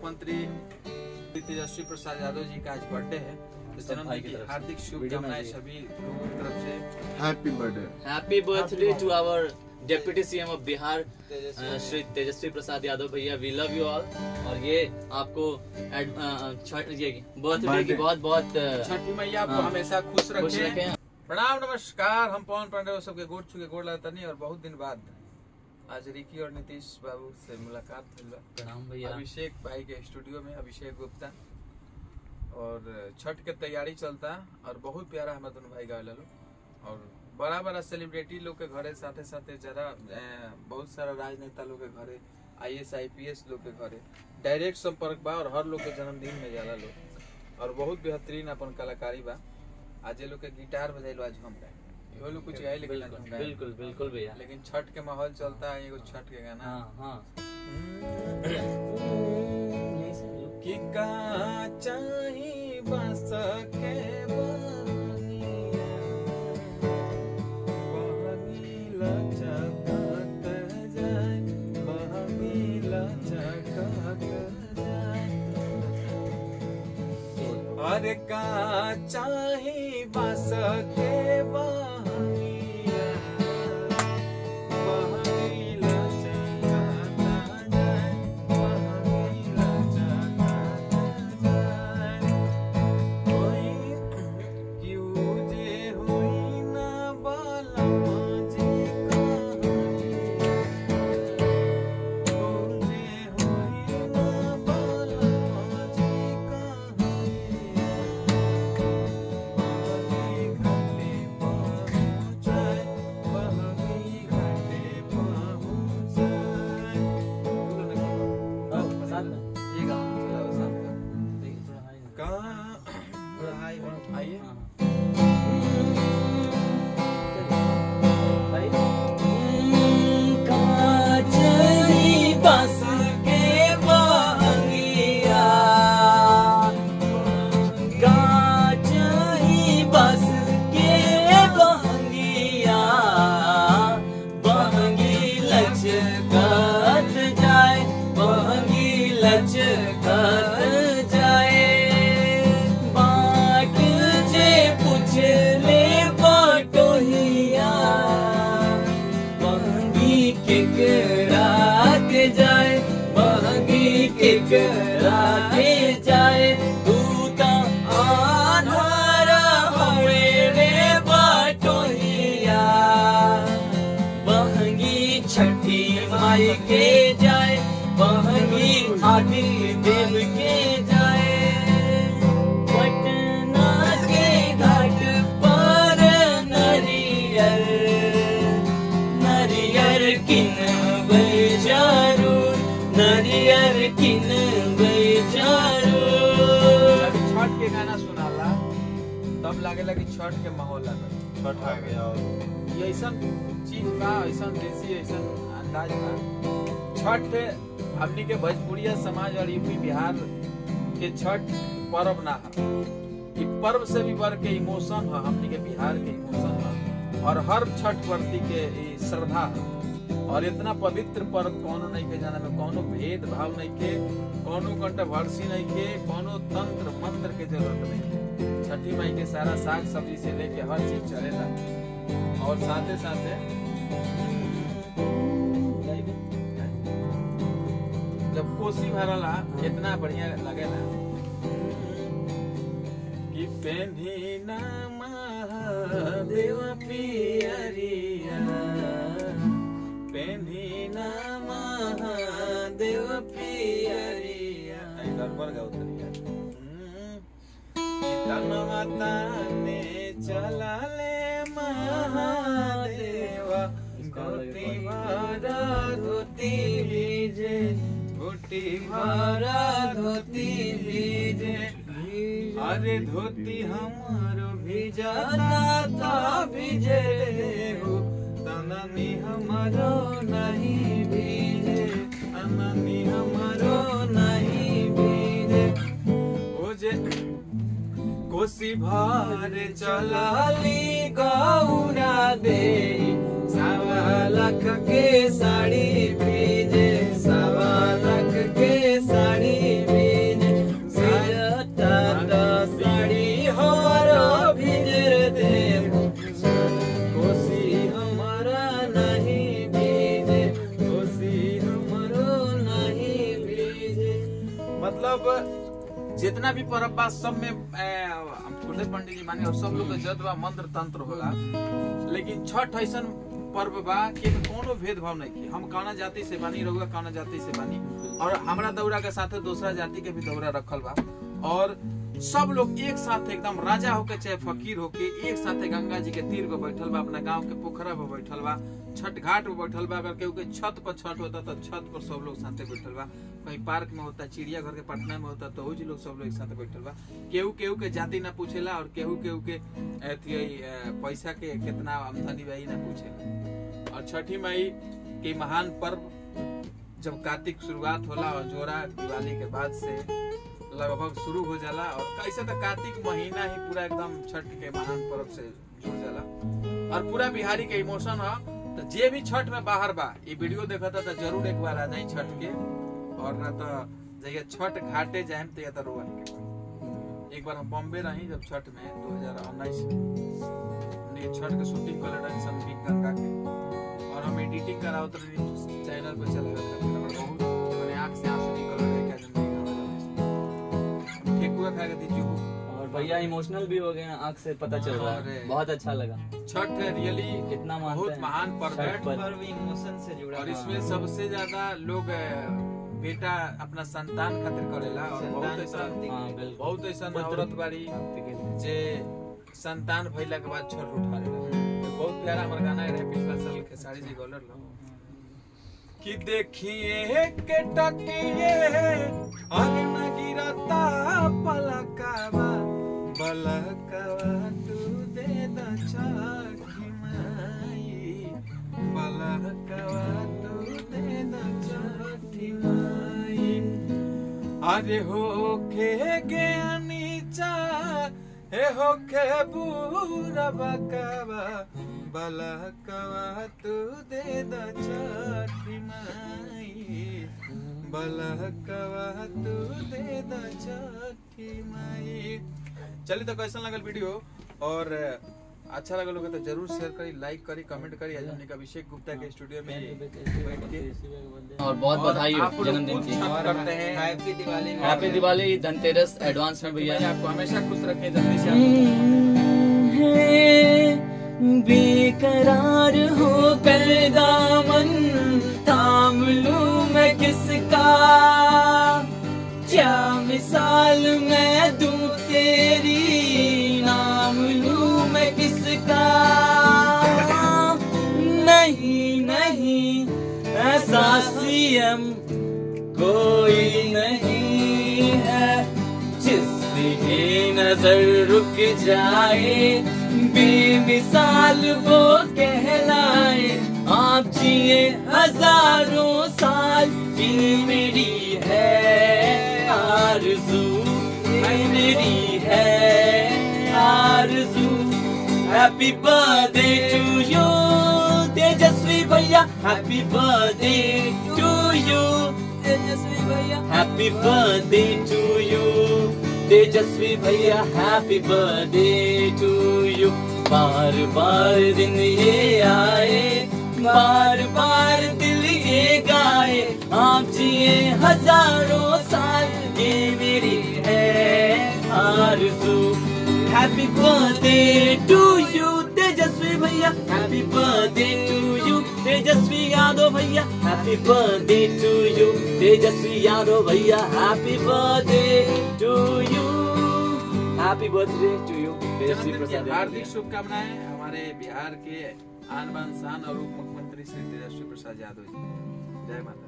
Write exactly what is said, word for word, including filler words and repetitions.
मुख्यमंत्री तेजस्वी प्रसाद यादव जी का आज बर्थडे है। जन्मदिन की हार्दिक शुभकामनाएं सभी लोगों की तरफ से। Happy birthday. Happy birthday to our deputy CM of Bihar Shri Tejashwi Prasad Yadav भैया, वी लव यू ऑल। और ये आपको ये बर्थडे की बहुत बहुत छठी मैया आपको हमेशा खुश रखे। प्रणाम नमस्कार, हम पवन पांडे सबके गोड़ छुके गोड़ लगता नहीं। और बहुत दिन बाद आज रिकी और नीतीश बाबू से मुलाकात हुई। प्रणाम भैया। अभिषेक भाई के स्टूडियो में, अभिषेक गुप्ता, और छठ के तैयारी चलता और बहुत प्यारा हमारे दोनों भाई गावे लो। और बड़ा बड़ा सेलिब्रिटी लोग के घरे साथे साथे जरा बहुत सारा राजनेता लोग के घरे, I S I P S लोग के घरे डायरेक्ट संपर्क बा और हर लोग के जन्मदिन में जाला लोग। और बहुत बेहतरीन अपन कलाकारी बा। आज ये लोग के गिटार बजाइलो, आज हम गाए यो लोग कुछ गाए लेकिन हम गाए। बिल्कुल बिल्कुल भैया। लेकिन छठ के माहौल चलता है, एगो छठ के गाना। हाँ हाँ। कि का चाही बस के अरे का चाही बस के बहनिया, बहनीला चकाता जाए, बहनीला चकाता जाए। कोई क्यों जे हुई ना बालमा जी कहानिया, क्यों जे हुई ना बालमा जी कहानिया। के जाए बहंगी आदि देव के जाए। पटना के घाट पर नरियर नरियर किन बेचारू, नरियर किन बेचारू। छठ के गाना सुनाला तब लागेला कि छठ के माहौल लागल, छठ आ गया। और ये ऐसा चीज बा, ऐसा देसी ऐसा अंदाज बा। छठ हमनी के भोजपुरिया समाज और यूपी बिहार के छठ पर्व ना है, ये पर्व से भी बढ़ के इमोशन है। हमनी के बिहार के इमोशन है और हर छठ व्रती के श्रद्धा है। और इतना पवित्र पर्व कोनो नहीं के जाना में कोनो भेद भाव नहीं के, कोनो कंट्रोवर्सी नहीं के, कोनो तंत्र मंत्र के जरूरत नहीं है। छठी माई के सारा साग सब्जी से लेके हर चीज चलेला। और साथे साथे जब कोसी भरला इतना बढ़िया लगेला कि पेन्ही ना महादेव पियरिया, पेन्ही ना महादेव पियरिया। गड़बड़ गाओ तनिया। तनवा ताने चला ले महादेवा, धोती भरा धोती भीजे, धोती भरा धोती भीजे। अरे धोती हमारो भिजाता ता भीजे हो, तननी हमारो नहीं भीजे, तननी हमारो नहीं भीजे। ओ जे कोसी भार चलाली गौरा दे, सवा लाख के साड़ी भेजे, सवा लाख के साड़ी भेजे। मतलब जितना भी पर्व बा सब में खुदे पंडित जी माने और सब लोग के जद बा मंत्र तंत्र होला, लेकिन छठ ऐसन पर्व बा कि कोनो भेदभाव नहीं की। हम कौना जाति से बानी, रहुआ कौना जाति से बानी, और हमारा दौरा के साथ दूसरा जाति के भी दौरा रखल बा, और सब लोग एक साथ एकदम राजा होके चाहे फकीर होके एक साथ गंगा जी के तीर पे बैठल बा, अपना गांव के पोखरा पे बैठल बा, छठ घाट पे बैठल बा। अगर केहू के छत पर छठ होता तो छत पर सब लोग साथे बैठल बा, कहीं पार्क में होता, चिड़िया घर के पटना में होता तो वो लोग सब लोग एक साथ बैठल बा। केहू केहू के जाति ना पूछेला और केहू केहू के पैसा के कितना आमदनी बा ना पूछेला। और छठी माई के महान पर्व जब कार्तिक शुरुआत होला और जोरा दिवाली के बाद से लगभग शुरू हो जाला, और कैसे तो कार्तिक महीना ही पूरा एकदम छठ के महान पर्व से जुड़ जाला। और पूरा बिहारी के इमोशन है, तो जे भी छठ में बाहर बा ये वीडियो देखा था तो जरूर एक बार आ जाए छठ के, और ना तो जैसे छठ घाटे जाए तो या तो रोआ के। एक बार हम बॉम्बे रही जब छठ में दो हजार उन्नीस में छठ के शूटिंग कर रहे संगीत गंगा के, और हम एडिटिंग कराओ तो चैनल पे चला गया, मैंने आंख से आंसू निकल रहे क्या ठेकुआ खा के दीजिए। और भैया इमोशनल भी हो गए, आंख से पता चल रहा है, बहुत अच्छा लगा। छठ रियली कितना बहुत महान पर्व है, पर्व इमोशन से जुड़ा, और इसमें सबसे ज्यादा लोग बेटा अपना संतान खातिर करेला, और बहुत ऐसा बहुत ऐसा औरत बाड़ी जे संतान भइला के बाद छठ उठारेला। बहुत प्यारा हमारा गाना है पिछला साल के साड़ी जी गॉलर लो कि देखिए के टकिए अरे न गिरता पलकवा पलकवा तू दे द छठी माई, पलकवा तू दे द छठी माई। अरे हो के ज्ञानी चा हे हो के बूढ़ा बकवा बलकवा तू दे द छठी माई, बलकवा तू दे द छठी माई। चलिए तो कैसा लगल वीडियो, और अच्छा लगा लोग तो जरूर शेयर करी, लाइक करी, कमेंट करी। आज हमने अभिषेक गुप्ता के स्टूडियो में बैठ के और बहुत बधाई हो जन्मदिन की, करते हैं। Happy Diwali, happy Diwali, Dhanteras advance में भैया। आपको हमेशा खुश रखें, जल्दी से बेकरार हो कर दामन थाम लूं मैं किसका, क्या मिसाल मैं दूं तेरी, नाम लूं मैं किसका। नहीं नहीं ऐसा सीएम कोई नहीं है जिसकी नजर रुक जाए, बेमिसाल वो कहलाए। आप जिए हजारों साल, ये मेरी है आरज़ू, ये मेरी है आरज़ू। Happy birthday to you Tejashwi भैया, happy birthday to you Tejashwi भैया, happy birthday to you Tejashwi भैया, हैप्पी बर्थडे टू यू। बार बार दिन ये आए, बार बार दिल ये गाए, आप जिए हजारों साल, ये मेरी है आरज़ू। Happy birthday to you Tejashwi भैया, happy birthday to you Tejashwi Yadav भैया, happy birthday to you Tejashwi Yadav भैया, happy birthday to you, happy birthday to you Tejashwi Prasad. हार्दिक शुभकामनाएं हमारे बिहार के आन बान शान और उप मुख्यमंत्री श्री तेजस्वी प्रसाद यादव जी। जय माता।